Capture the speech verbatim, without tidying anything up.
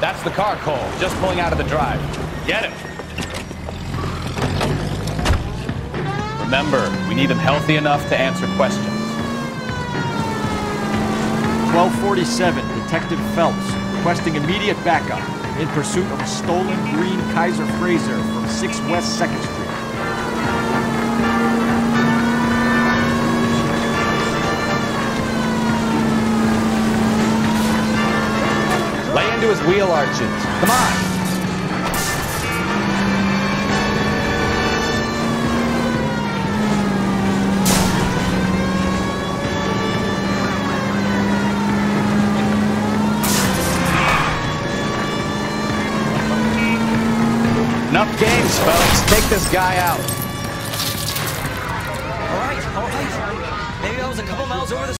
That's the car, Cole. Just pulling out of the drive. Get him. Remember, we need him healthy enough to answer questions. twelve forty-seven, Detective Phelps, requesting immediate backup in pursuit of a stolen green Kaiser Frazer from six West second Street. Lay into his wheel arches. Come on. Enough games, folks. Take this guy out. All right, all right. Maybe I was a couple miles over the